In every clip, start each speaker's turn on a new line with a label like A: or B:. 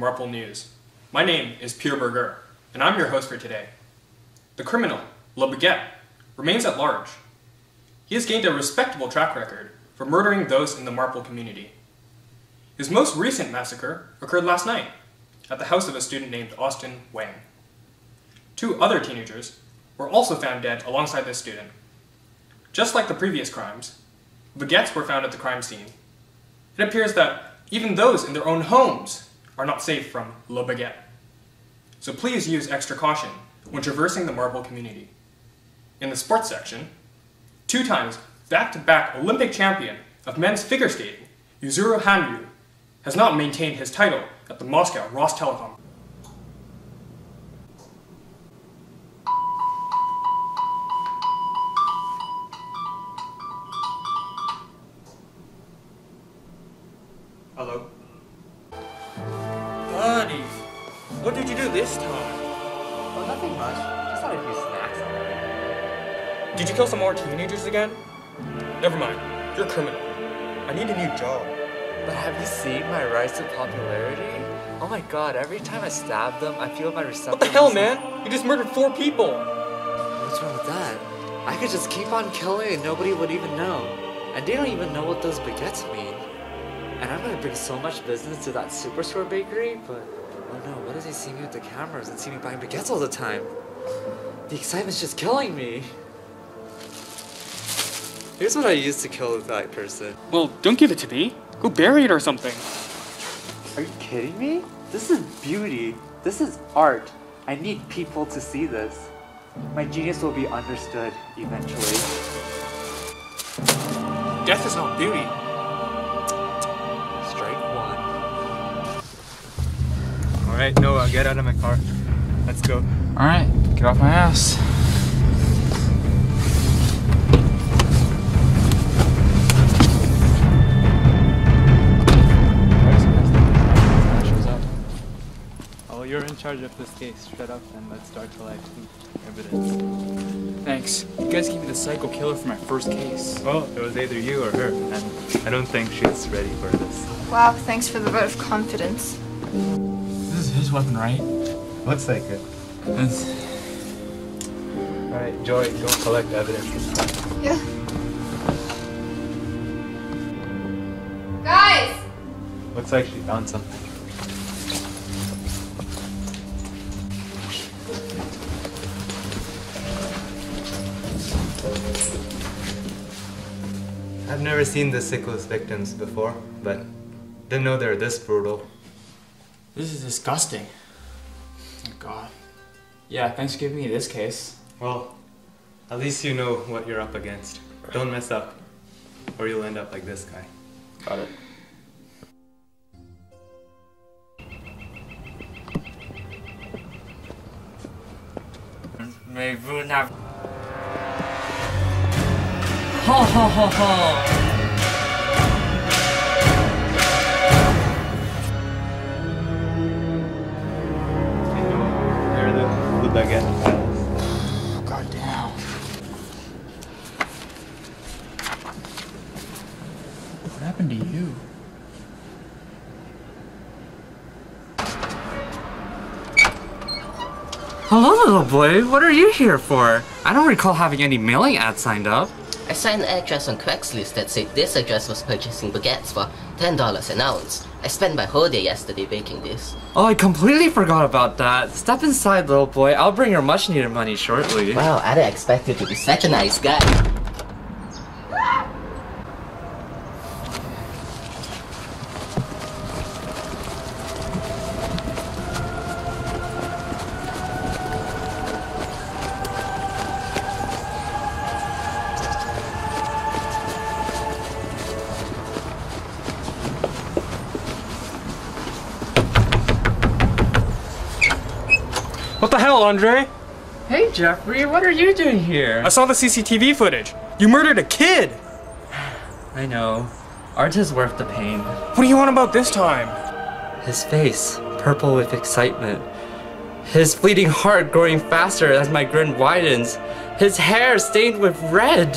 A: Marple News. My name is Pierre Berger, and I'm your host for today. The criminal, Le Baguette, remains at large. He has gained a respectable track record for murdering those in the Marple community. His most recent massacre occurred last night at the house of a student named Austin Wang. 2 other teenagers were also found dead alongside this student. Just like the previous crimes, baguettes were found at the crime scene. It appears that even those in their own homes are not safe from Le Baguette. So please use extra caution when traversing the Marple community. In the sports section, 2 times back-to-back Olympic champion of men's figure skating, Yuzuru Hanyu, has not maintained his title at the Moscow Rostelecom. Hello?
B: Buddy, what did you do this time?
C: Oh, nothing much. Just had a few snacks already.
A: Did you kill some more teenagers again? Never mind, you're a criminal. I need a new job.
C: But have you seen my rise to popularity? Oh my god, every time I stab them, I feel my receptacles.
A: What the hell, man? You just murdered 4 people!
C: What's wrong with that? I could just keep on killing and nobody would even know. And they don't even know what those baguettes mean. And I'm gonna bring so much business to that Superstore bakery, but oh no, what if they see me with the cameras and see me buying baguettes all the time? The excitement's just killing me. Here's what I used to kill that person.
A: Well, don't give it to me. Go bury it or something.
C: Are you kidding me? This is beauty. This is art. I need people to see this. My genius will be understood eventually.
A: Death is not beauty.
C: Strike 1.
A: Alright, Noah, get out of my car. Let's go.
B: Alright, get off my ass.
D: Oh, you're in charge of this case. Shut up and let's start collecting evidence.
B: Thanks. You guys gave me the psycho killer for my first case.
E: Well, it was either you or her, and I don't think she's ready for this.
F: Wow, thanks for the vote of confidence.
B: This is his weapon, right?
E: Looks like it.
B: That's...
E: Alright, Joy, go collect evidence.
F: Yeah. Guys!
E: Looks like she found something. I've never seen the sickless victims before, but didn't know they were this brutal.
B: This is disgusting. Oh god. Yeah, thanks for giving me this case.
E: Well, at least you know what you're up against. Don't mess up, or you'll end up like this guy.
B: Got it.
C: May Vu have.
B: Ho ho ho ho!
E: They're the baguette files.
B: God damn. What happened to you?
C: Hello, little boy. What are you here for? I don't recall having any mailing ads signed up.
G: I saw an address on Craigslist that said this address was purchasing baguettes for $10 an ounce. I spent my whole day yesterday baking this.
C: Oh, I completely forgot about that. Step inside, little boy. I'll bring your much-needed money shortly.
G: Wow, I didn't expect you to be such a nice guy.
A: What the hell, Andre?
C: Hey, Jeffrey, what are you doing here?
A: I saw the CCTV footage. You murdered a kid!
C: I know. Art is worth the pain.
A: What do you want about this time?
C: His face, purple with excitement. His fleeting heart growing faster as my grin widens. His hair stained with red.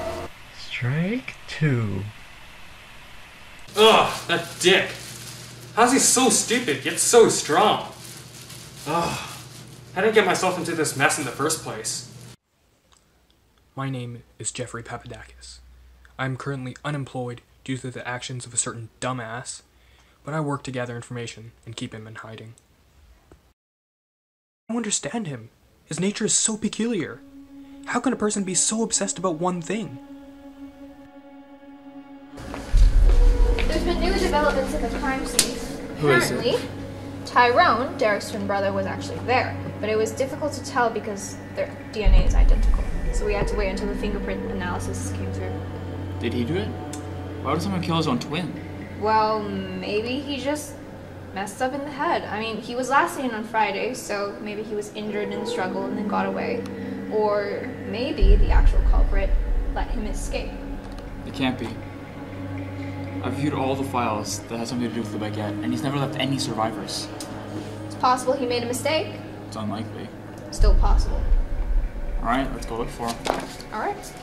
C: Strike 2.
A: Ugh, that dick. How's he so stupid yet so strong? Ugh. How did I get myself into this mess in the first place? My name is Jeffrey Papadakis. I am currently unemployed due to the actions of a certain dumbass, but I work to gather information and keep him in hiding. I don't understand him. His nature is so peculiar. How can a person be so obsessed about one thing?
F: There's been new developments in the crime scene.
B: Who is it?
F: Apparently, Tyrone, Derek's twin brother, was actually there, but it was difficult to tell because their DNA is identical. So we had to wait until the fingerprint analysis came through.
B: Did he do it? Why would someone kill his own twin?
F: Well, maybe he just messed up in the head. I mean, he was last seen on Friday, so maybe he was injured in the struggle and then got away. Or maybe the actual culprit let him escape.
B: It can't be. I've viewed all the files that have something to do with the baguette, and he's never left any survivors.
F: It's possible he made a mistake.
B: It's unlikely.
F: Still possible.
B: Alright, let's go look for him.
F: Alright.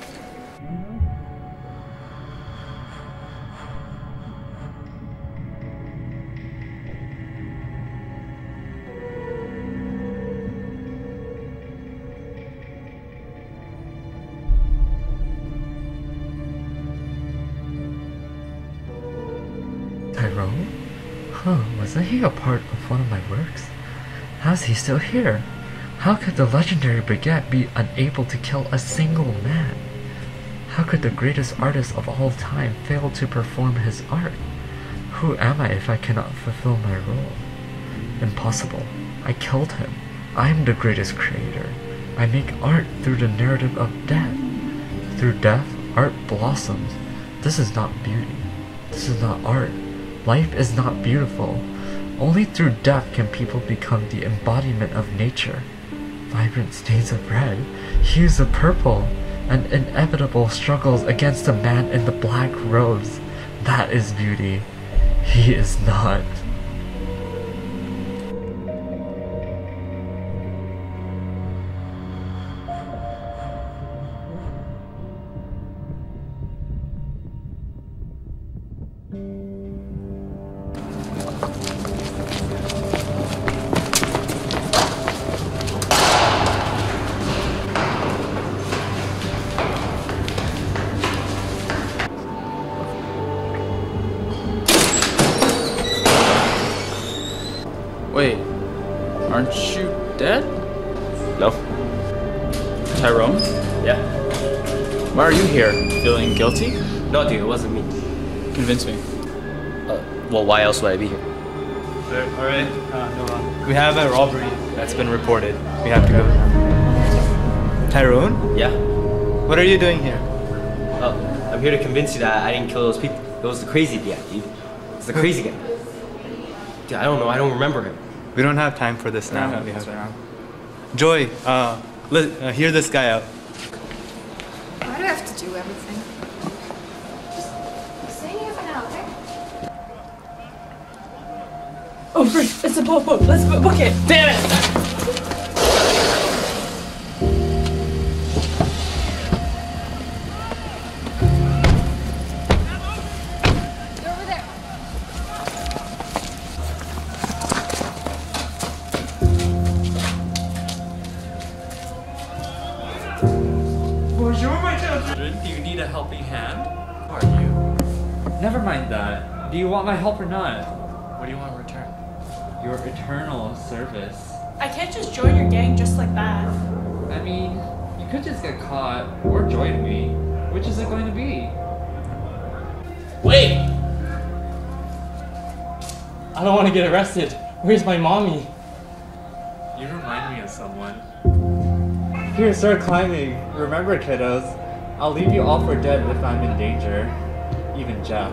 C: Tyrone? Wasn't he a part of one of my works? How's he still here? How could the legendary Baguette be unable to kill a single man? How could the greatest artist of all time fail to perform his art? Who am I if I cannot fulfill my role? Impossible. I killed him. I am the greatest creator. I make art through the narrative of death. Through death, art blossoms. This is not beauty. This is not art. Life is not beautiful. Only through death can people become the embodiment of nature. Vibrant stains of red, hues of purple, and inevitable struggles against a man in the black robes. That is beauty. He is not.
B: Wait, aren't you dead?
H: No.
B: Tyrone?
H: Yeah.
B: Why are you here? Feeling guilty?
H: No, dude, it wasn't me.
B: Convince me.
H: Well, why else would I be here?
D: Alright, Noah. We have a robbery that's been reported. We have to go now. Tyrone?
H: Yeah?
D: What are you doing here?
H: I'm here to convince you that I didn't kill those people. It was the crazy guy, dude. It's the crazy guy. Dude, I don't know. I don't remember him.
D: We don't have time for this now. We have Joy, hear this guy out.
F: Why do I have to do everything? Just stay here for now, okay?
I: Oh, freak! It's a boat. Let's book it. Damn it!
F: They're over there.
J: Bonjour, my children. Do you need a helping hand? Who are you?
C: Never mind that. Do you want my help or not?
J: What do you want in return?
C: Your eternal service.
I: I can't just join your gang just like that.
C: I mean, you could just get caught or join me. Which is it going to be?
J: Wait! I don't want to get arrested. Where's my mommy? You remind me of someone.
C: Here, start climbing. Remember, kiddos, I'll leave you all for dead if I'm in danger. Even Jeff.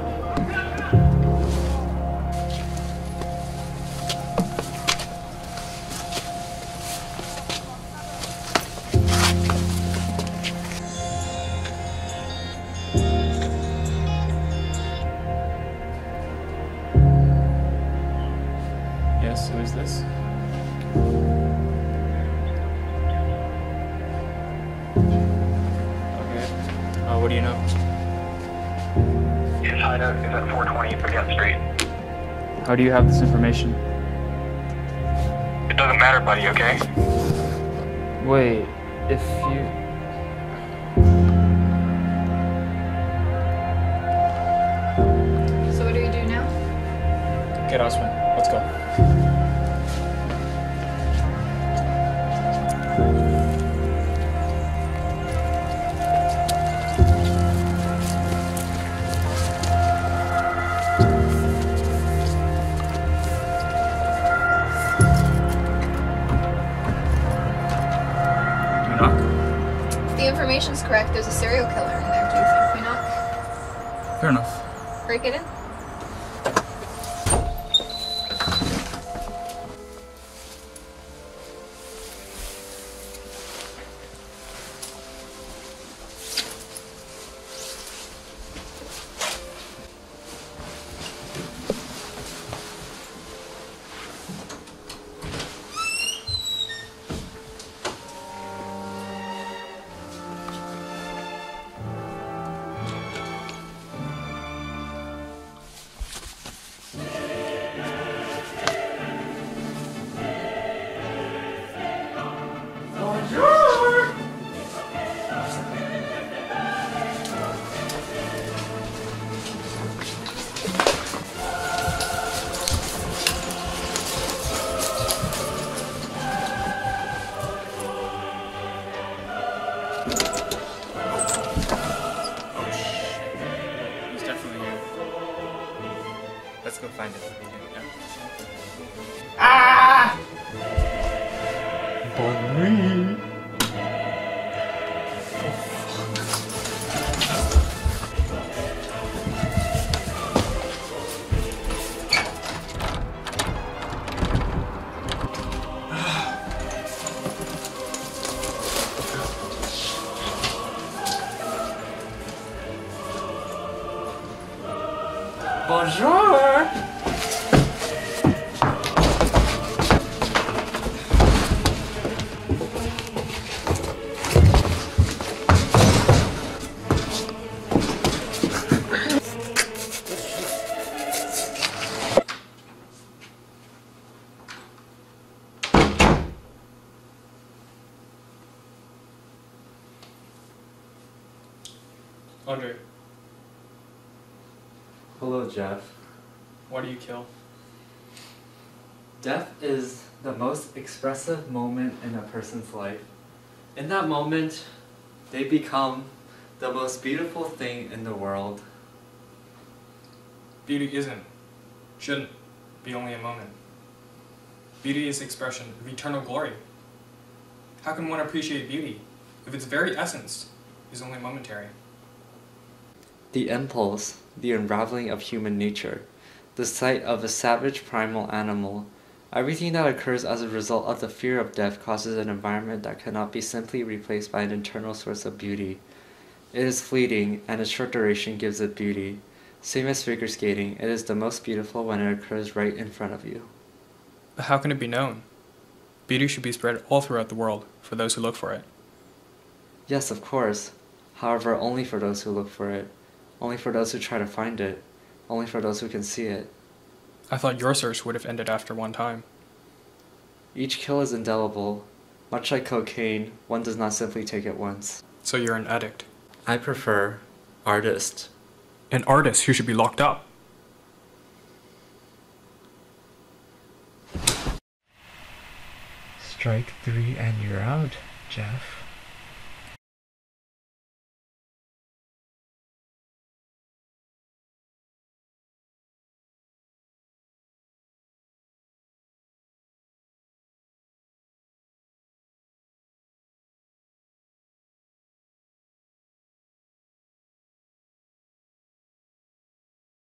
B: Yes, who is this? Okay. What do you know?
K: His hideout is at 420 Baguette Street.
B: How do you have this information?
A: It doesn't matter, buddy, okay?
B: Wait, if you...
F: So what do we do now?
A: Get Osman, let's go.
F: If the information's correct, there's a serial killer in there. Do you think we knock?
B: Fair enough.
F: Break it in?
B: He's definitely here.
D: Let's go find it.
J: Bonnie.
C: Bonjour!
A: Andre,
C: Hello, Jeff.
A: why do you kill?
C: Death is the most expressive moment in a person's life. In that moment, they become the most beautiful thing in the world.
A: Beauty shouldn't be only a moment. Beauty is the expression of eternal glory. How can one appreciate beauty if its very essence is only momentary?
C: The impulse, the unraveling of human nature, the sight of a savage primal animal, everything that occurs as a result of the fear of death causes an environment that cannot be simply replaced by an internal source of beauty. It is fleeting, and its short duration gives it beauty. Same as figure skating, it is the most beautiful when it occurs right in front of you.
A: But how can it be known? Beauty should be spread all throughout the world for those who look for it.
C: Yes, of course. However, only for those who look for it. Only for those who try to find it. Only for those who can see it.
A: I thought your search would have ended after one time.
C: Each kill is indelible. Much like cocaine, one does not simply take it once.
A: So you're an addict.
C: I prefer artist.
A: An artist who should be locked up.
J: Strike 3 and you're out, Jeff.